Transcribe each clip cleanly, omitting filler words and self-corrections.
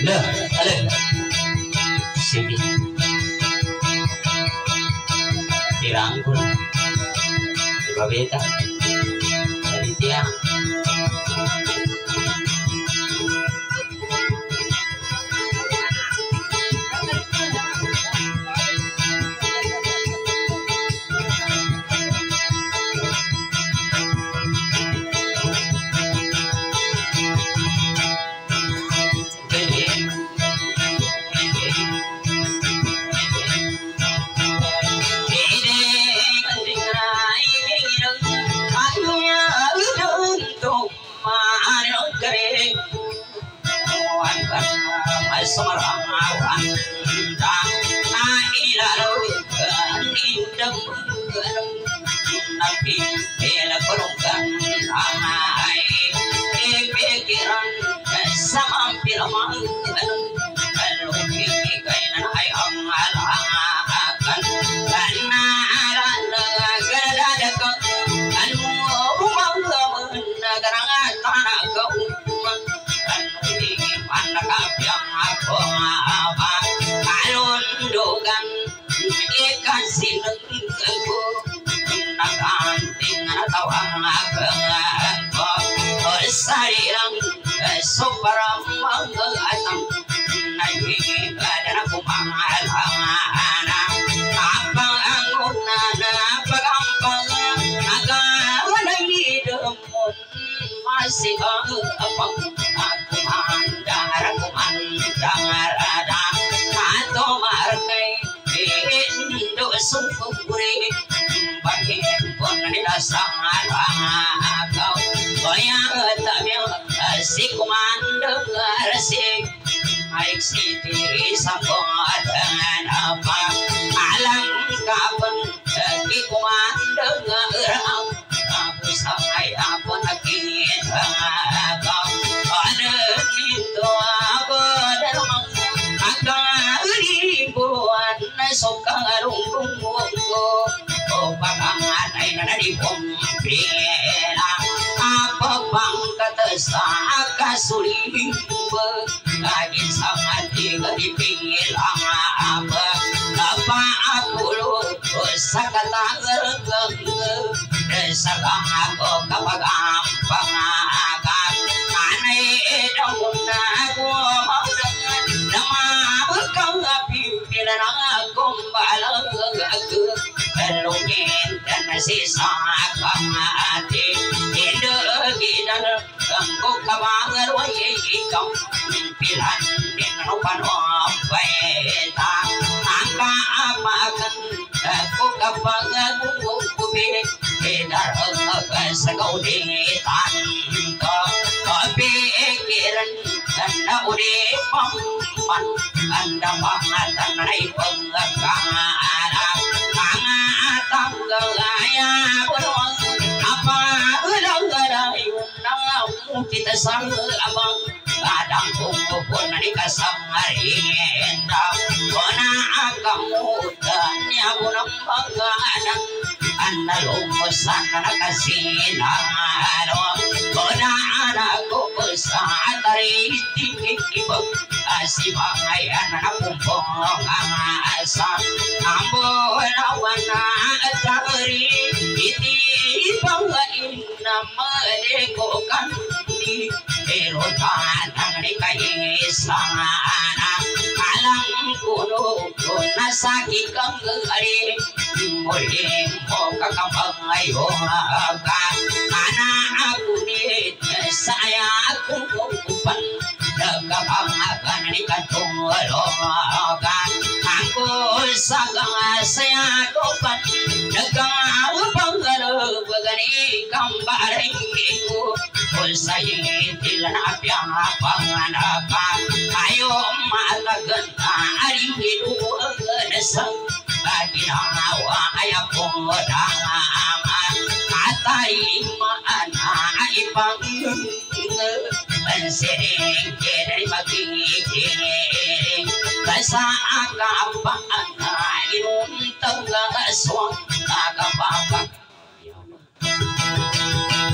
Lah, ale. Sige. Dirangkul. Ibabeta. Panitia.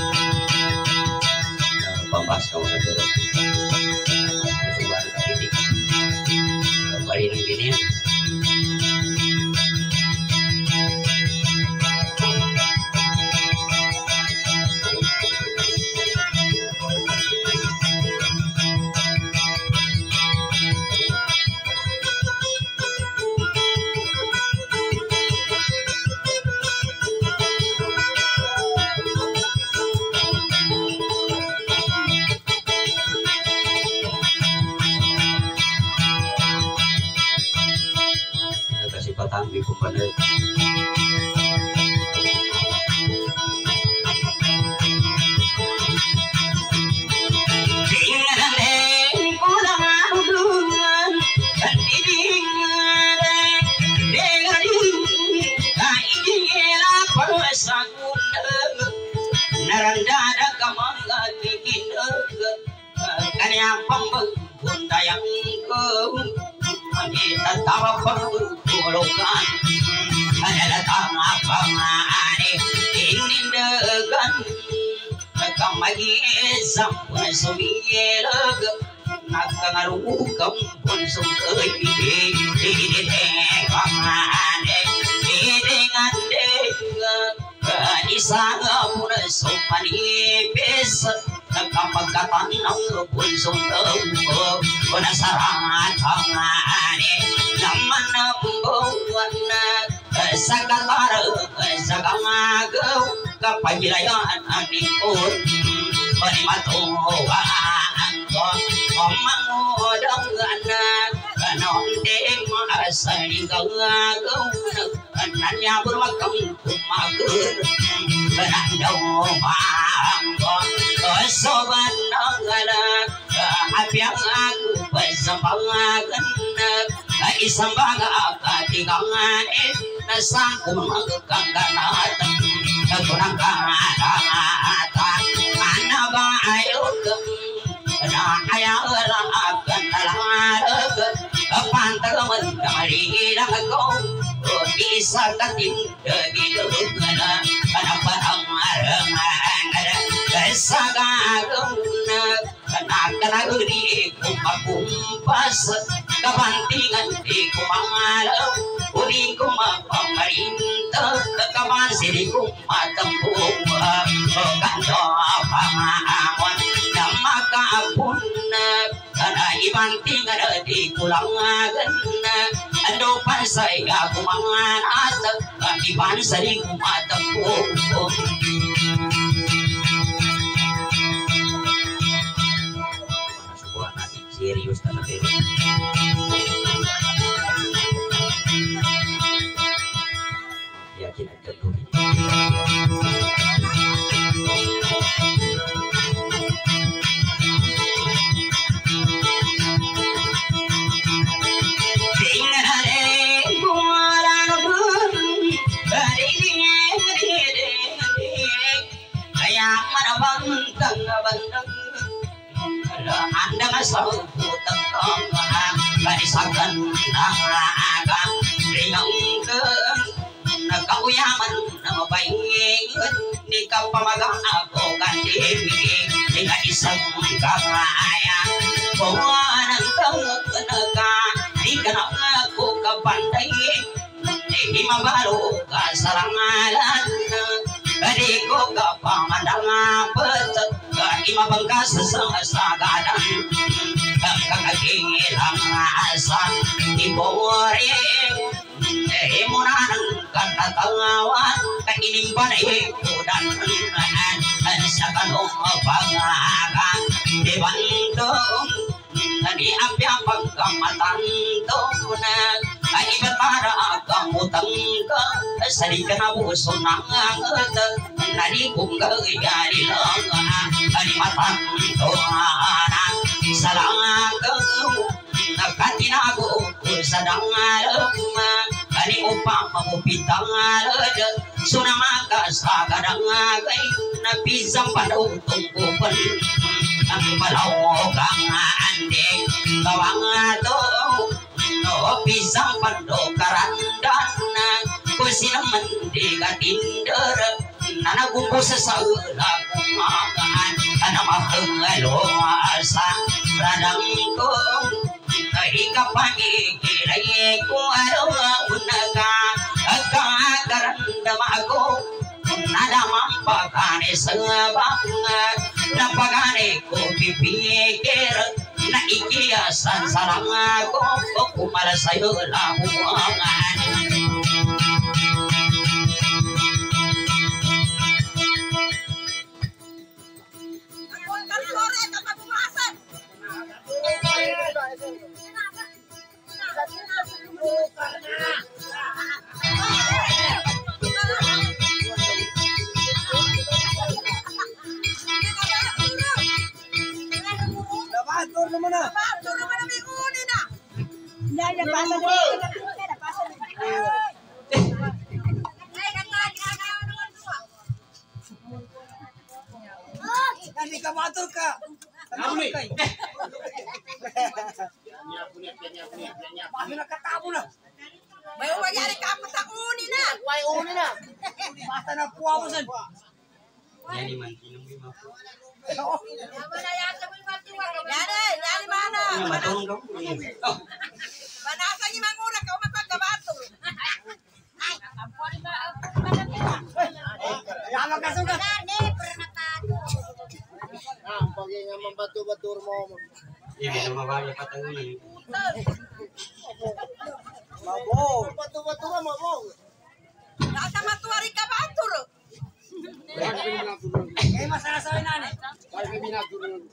Pembas kau satu. kami kumbener. Narandada kamanga tikineg kanyang pambundayang ko manita tawa pagulukan adala tama pamane inindagan kamagi sampun sumilag nakangarukam pun sungkay ide pamane dengan dengan isang muna sumanipis nagkapagkatan ng punsong tao nasarangan pangani naman na buwan na sa katarang sa kamagaw kapagilayan anikon panimatuwaan ko mamangudang anak kanondeng maasaling kagagaw nanya bermakam kumagur benandaw mangko sobat nangana apiang aku besambangan isang baga katigangan nasangku magkangganatan kunang kanata mana ba ayok na ayalang akan talarag pantaman kamalilang ako bisa kating gitu kana kana parang arangan sagaguna kana kana gudi kumpas kabantingan di kumangalaw uli kumapamarintah kamasiri kumatambong kanto pangawan na makapuna kana ibantingan di kulangan ando pa saya kumangan atag iban sari kumatambong serius tanah ini yakin ada tuh anda masuk putang barisakan naga ringang ke kauyaman nama baik ni kau pamagang aku ganti dengan isang kaya bawanan kau kenaka di kana aku kapandai di mabalu kasarangalan adiko kapamandang betet ima bangkas sagadan kakagilang asa ibore emunan katatawan kainimban ikudan sa kanong pangaga dibantong di apya pagkamatan na ay ibatara kamutang ka salika na buso ng narikong gayari lang ani matang toana salangagaw nakatinago sa dangalam ani upang mamupitang alad sunamaka sa kadangagay napisang panong tungkupan ang malawagang ande kawang ato no pisang pando karandan kusinang mandiga tinder nanagumpo sa saula kumagaan anamahangaloasa radang ko ikapangikilay ko unaga kakarandam ako nadamang pagkane sa bangat napagane ko pipikir na ikiyasan sarang ako kumala sa'yo lahuangan naman na. Batur naman ang ikunin na. Hindi, pasa din. Pasa din. Hindi ka batur ka. Ano kay? Bakit nakatabo na? May umayari ka pa sa uni na. May uni na. Basta na puwa mo san. Yani man tinong lima. Yari mana. Matulong daw. Oh. Banasa ni mangura ka magpagkabato. Yaman ka sugat. Pagi nga membantu-bantu mo. Iya, may mabaya patangunan. Mabog. Bantu-bantu ka, mabog. Nasa matuwari ka batur. Kaya masasawin na eh. Kaya binatulog.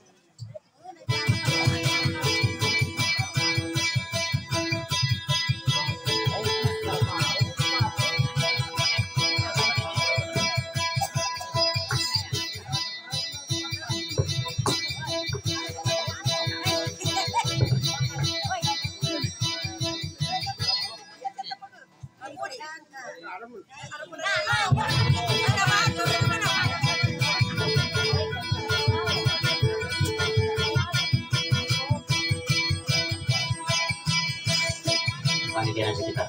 Panikiran sekitar.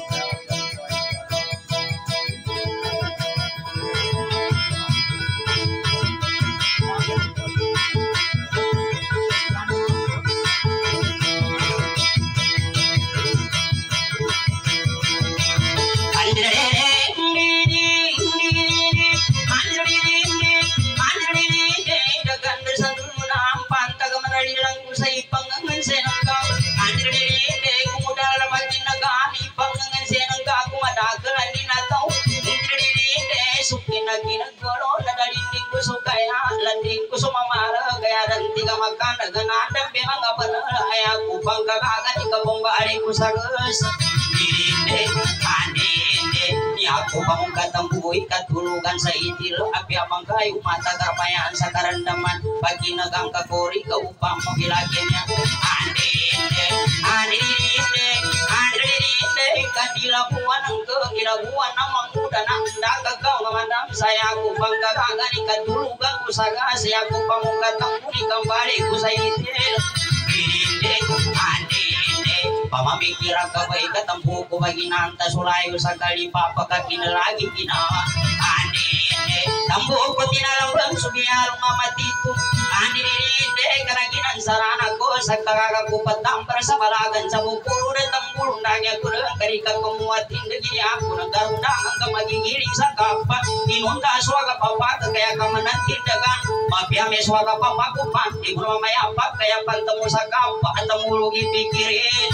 Landing ko sumamara kaya danti ka magkanaganadan memang apa ay aku pangkakagan ikabong baari ko sa gus dinde andinde ni aku bangun katang buhay katulugan sa itil api abang kayo mata karpayaan sa karandaman pagi nagang kakori ka upang magilagyan niya andinde andinde andinde kadilabuan ang kegilabuan namang muda nang dagagaw naman saya aku pangkakagan ikatulugan ko sa gas aku pamukatang muli kembali ku sa itil dinde andinde pamamikira ka ba ikatampu ko maginanta sulayo sa kalipapakakin lagi ginawa andinde tambu ko tinalambang subiyarong amatito andinde kanaginan sarana ko sa kakakakupat tampar sa balagan sa bukuro na tambulong nagya ko rin karikat pamuatin na gini ako nagkarundangan ka magigiling sa kapa inunda swaga papata kaya ka manantindagan mapiyame swaga papakupan di ko mamayapag kaya pantamo sa kapa at tamulog ipikirin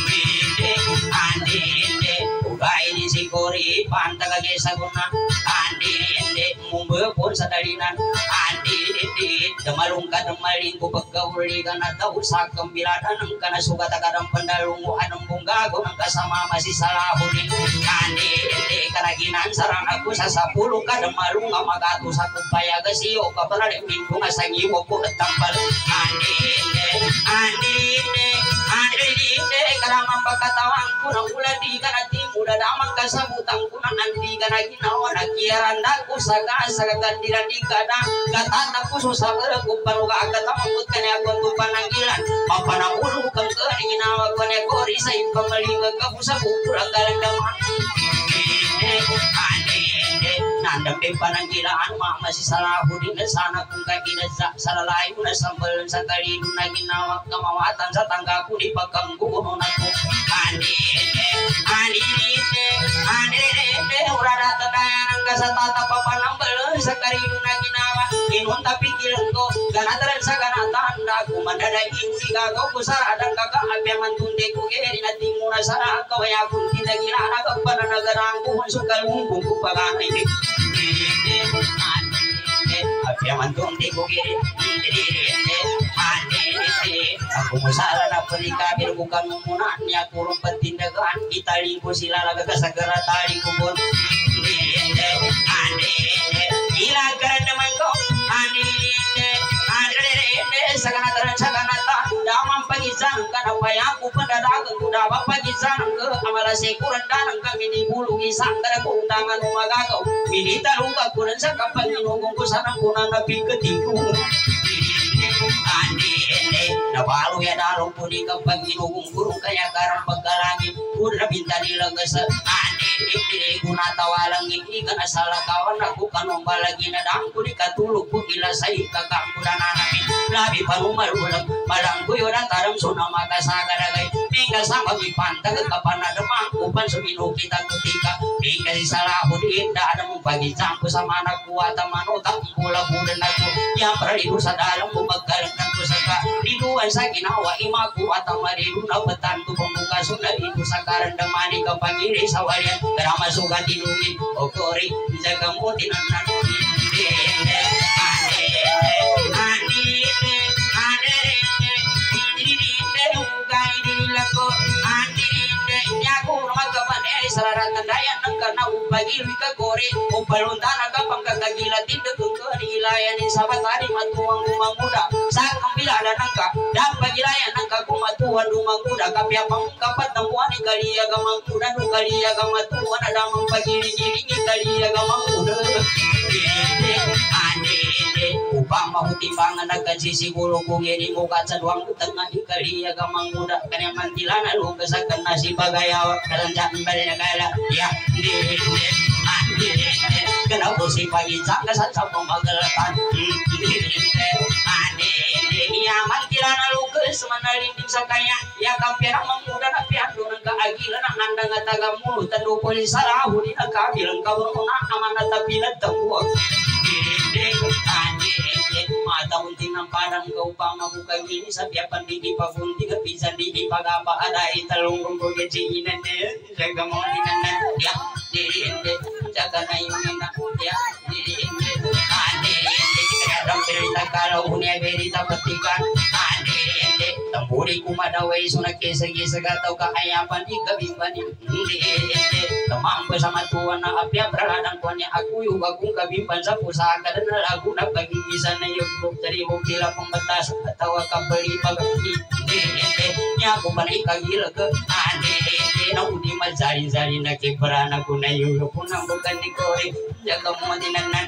andinde ugay ni si Kori pantagage sa guna andinde mumbepon sa dalinan andinde damalung ka damaling ko pagkawuli ka na daw sa kambilatan ng kanasugat agarang pandalungo anong bunggago ng kasama masisalahunin andinde kanaginan sarang ako sa sapulo ka damalung nga magato sa kumpayaga siyo kapalaliming ko nga sa ngiwo ko at tambal andinde andinde andinde karamang pagkatawang ko ng ulan di ka natin muda damang kasabutang ko ng nanti ka na ginawa nagkiranda ko sa gasa kagandiran di ka na katanda ko sa beragupang ka agatamang ka niya kung pananggilan mapanangulo kang ka ginawa ko niya kori sa ipamalimag ka sa bukura galandaman andinde nandang pananggilaan mama si salahudin na sana kung kaginasa sa lalay mo na sambal sa kalino na ginawa kamawatan sa tangga ko di pagkangguno na ko andinde andinde andinde urada tanayan ang kasatata papanambal sa kalino na ginawa inunta pikilan ko ganataran sa ganatan na kumandada hindi gagaw ko sa radang kakaapya mantunde ko kaya natin muna sa kawaya kung tinagilana ka pa na nagarang kuhon sukal mong kung paganay apya mantunde ko kaya aku musala na palikabir bukan muna niya kurong patindagan italingko sila lagaga sa garatali ko bon ilagkan naman ko andinde sa ganataran sa ganatan supaya aku pendadagang kuda bapak gisanang ke amala sekuran danang kami ni bulu gisang kada ko undangan magagaw minita luka kunan sa kapag inugong ko sanang kunan na pigkatigo ane nabalo ya dalong puni kapag inugong kurung kaya karang pagkalangit kuda binta nilang sa ane gunatawalang ini kana salah kawan aku kanong balagi na dang kuni katulog ko ilasay kakang kuda nanamin labi panumal ulang malang kuyo na taram sunang makasagaragay tinggal sama mipantag kapanadamang upan sumino kita ketika tinggal di salah aku tidak ada membagi campur sama anak kuat manutang pula bulan aku yang perlu sa dalam bumagalan ko saka diduan sa ginawa imaku atau maridu na betantu pembuka sunat itu sakaran damani kapangiri sawalian karama sugat dinungin okori jaga mo tinanan sararatan dayan ng kanaw pag-iwi ka kore o paluntan na kapang kagagilatin na kung ilayan ni sabatari matuwang umamuda sa kambilala ng ka dan pagilayan ng ka kumatuwan umamuda kapyapang kapat ng buwan ni kaliya gamamuda no kaliya gamatuwan na damang pag-iwi-iwi kaliya gamamuda upang mahutimbangan nagkansisiguro kung ini mukat sa duwang tengah ikaliya gamamuda kanya mantilana lugasakan na si bagayawak kalanjaan bali na kaya ya kenapa si pagi sangka sa pemagelatan ya mantilana lugas manalinding sa kaya ya kapira mamuda na piando ng kaagila na nanda nga taga mulut tando ko ni sarahu ni nagkabilang kabang na aman na tabilat tambuag mata unting ng parang gaupang mabukang ini sa piapan di pagunti kapisan di pagapa ada italong ko gajinan sa gamon dinan ya dirinde jaga na yung ina ya dirinde kadang berita kalau punya berita petikan dirinde tamburi kumadaway sunak kesa-kesa gatau kaayapan di kabimban dirinde tamang bersama tuan na apya praladang tuannya aku yung bagong kabimban sa pusaka dan lagu na pagigisan na yung dari mobil pembatas atau kabeli pagi nya aku panai kagila ke na udi mazari-zari na kibrana ko na yung punang bukan di kore jaga mo dinanan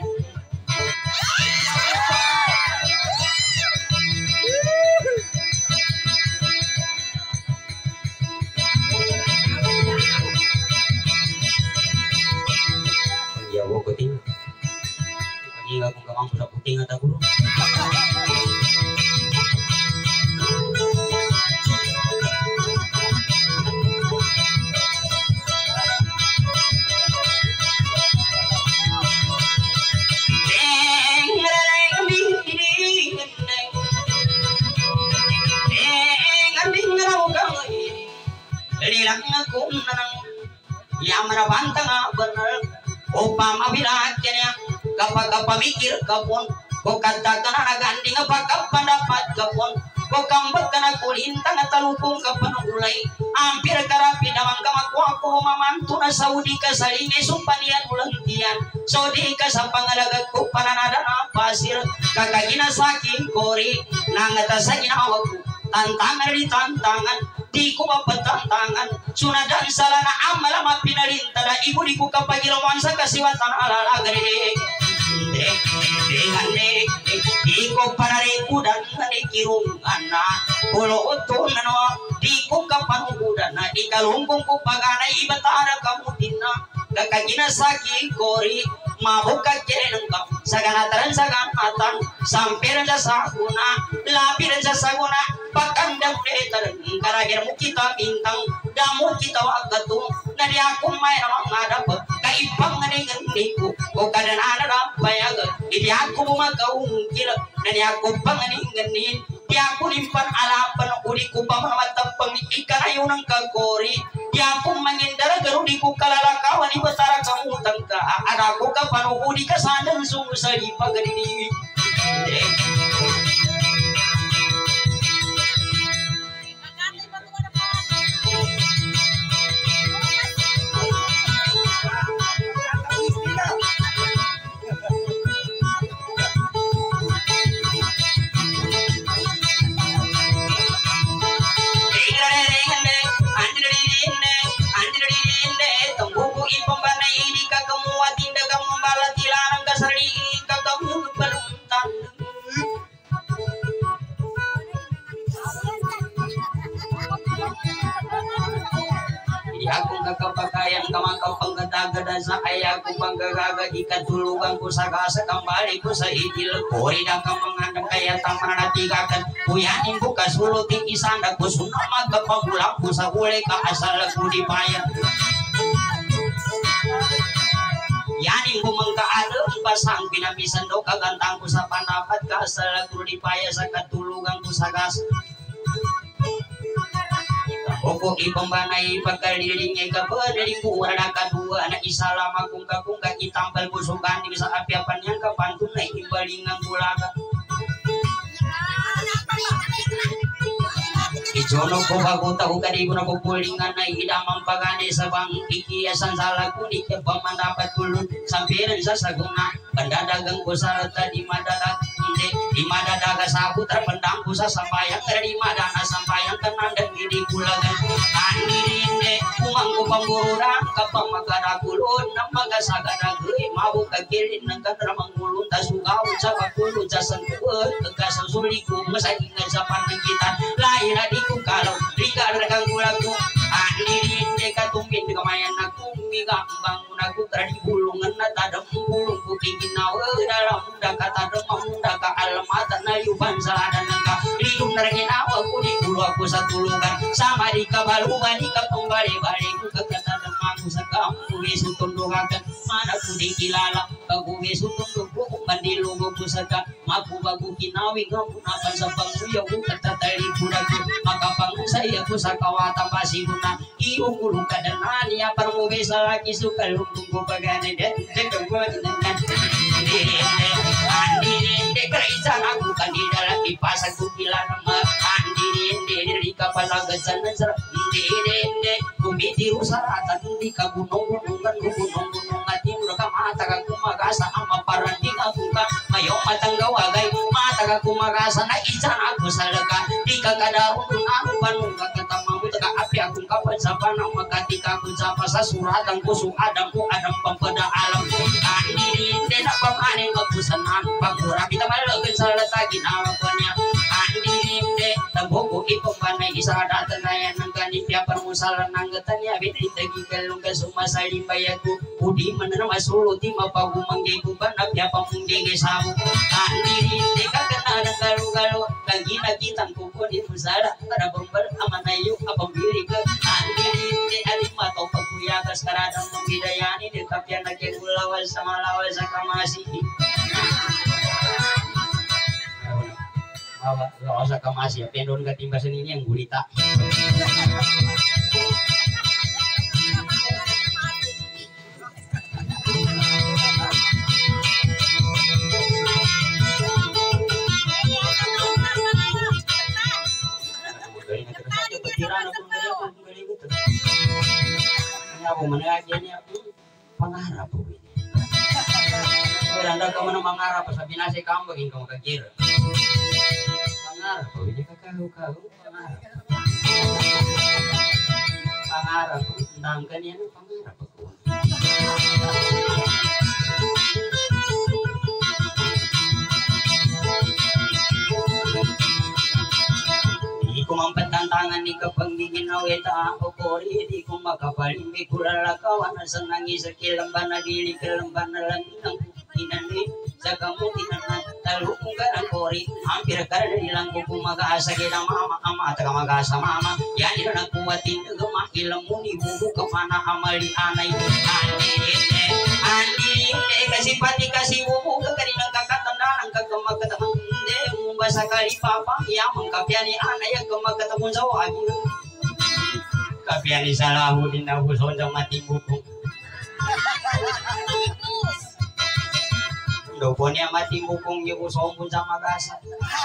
ya wo kuting pagi aku gamang pusa puting ata guru yang merabantang benar upama bilaknya kapag pamikir kapon ko katakan na ganding apakap pendapat kapon ko kambak kana kulintang at talupong kapanulay ampir karapi damang kamakwa ko mamanto na Saudi ka sa lingay sumpanian ulantian Saudi ka sa pangalagag ko pananada na pasir kakagina sa aking kori nangata sa ginawag ko tantangan di tantangan di ko mapatantangan sunadan sala na amala mapinalintada ibu di ko kapagilawan sa kasiwatan alalagari di ko panarikudan na ikirungan na pulo uto na no di ko kapanugudan na ikalungkong ko paganay ibatara kamutin na kakagina sa kikori mabuka keren ka saganataran saganatan sampiran sa saguna lapiran sa saguna pakandang letar karagir mo kita bintang damo kita wagatung na di ako may namang adap kaipang nganingan niku o kadanana rapayag di ako bumagaungkil na di ako panganingan nin di ako limpan alapan uli ko pa mamatapang ikarayo ng kagori di ako mangindara garudi ko kalalakawan ibatara kamutang ka ada ko ka panuhudi ka sanang sumusali pagadini kapakayan kamaka panggada-gada sa ayaku panggagaga ikan tulugan ku sagasa kembali ku sa itil kori daka mengandang kaya taman natigakan kuyanin ku kasuluti isanda ku sunama kapagulang ku sa ule ka asal ku dibayar yaning ku mengkaadem pasang pinabisan do kagantang ku sa panapat ka asal ku dipaya sa katulugan ku sagas Opo ipambanay pagkalilingay ka pa dari buwan na kadua na isalama kung itampal busukan di sa apyapan yang kapantun na ibalingang bulaga Ijono ko bago tahu kadi ko na pupulingan na idamang pagani sa bang ikiyasan sa lagunik ya pamandapat kulun sampiran sa saguna pandadagang ko sa tadi madadag hindi di madadaga sa putar pendang ko sa sampayang dari madana sampayang kanandang hindi kulagan andirinde kumang ko pambururang kapang magkarakulun ng magasagadagay mau kagilin ng katramang mulun tasugaw sa pakulun sa sangkuan kagkasang suliku masayingan sa panangkitan lain na di kung kalau rika regang kulaku andirinde katumbin kamayan aku migambang aku tadi bulungan na tadam bulung kuking ginawa dalam muda kata demam muda ka alamatan na yuban salada nangka liung narginawa ku di bulu aku satulugan sama di kabaluban di kembali-bali ku kata demaku sakamu yesu tundukakan mana ku dikilala aku yesu tundukku mandilugo ku saka maku bagu kinawi ngamunakan sa panguya ku kata tali budaku maka pangu saya ku sakawatan pasiguna iung gulung kadanani apar mo besa lagi suka lunggu bagane dan jaga dengan andirinde kerja aku kan di dalam di pasar ku kila nama andirinde di kapal agasan andirinde kumiti usaratan di kagunung-gunungan gunung-gunungan timur kamata ka kumagasa ama paranding aku ka mayong matanggaw agay mata ka kumagasa na isan aku salaka di kakadaon aku panung kakatama mo taga api akong kapan sa panang makatika ko sa pasasuratang kuso adam ko adam pampada alam andirinde na pamanin magpusanan pagura kita malagan sa latagin awag ko niya andirinde tabuko ipambanay isa datan na yan ng kanipya parmusalan ng gatanya bititagi kalong kasumasaling bayago udi mananam asuluti mapagumangge ko ba napya pamungge sabu andirinde kakana ng galo-galo lagi nakitang kuko di musala para bumbar amanayo apambili ka andirinde alimato pagkuyakas karadang mambidayani di kapya nagkegulawas sa malawas sa kamasi lawas sa kamasi pendon katimbasan ini yang gulita aku mengajiannya pangarap po ini. Beranda kamu na mangarap sa binasi kamu baging kamu kagir. Pangarap po ini kakahu pangarap. Pangarap po ndangkan yan pangarap po. Kumampat tantangan ni kapag giginaw ita ako kori di ko makapalimbi kulalakawan sa nangi sa kilamban na dili kilamban na lang ng inani sa kamutinan na talo kong garang kori hampir karana nilang ko kumagaasa kina mama ama taga magasa mama yan ina nagkuwatin nagama ilang muni bubu kamana amali anay andine kasi pati kasi bubu kakarinang kakatandaan ang kagamagkatamang basa kali papa yang mengkapiani anak yang kemakatamun sawa lagi kapiani Salahuddin Abu Sonjong mati buku doponya mati bukung ibu sombun sama gasa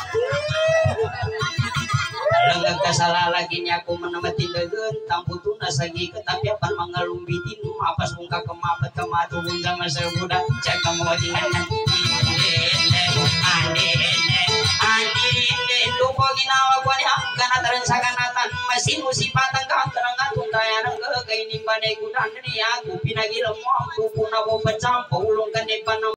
langgak kasala lagi ni aku menemati dagan tamputu nasagi ketapiapan mangalumbitin mapas mungka kemapat kematu bunda masa budak cek kamu dingan lupa ginawa ko niya kanataran sa kanatan masin musipatan ka karangan tuntayan ang gagay ni banay kudan niya ako pinagilam mo ang pupuna ko pansang paulong kanipan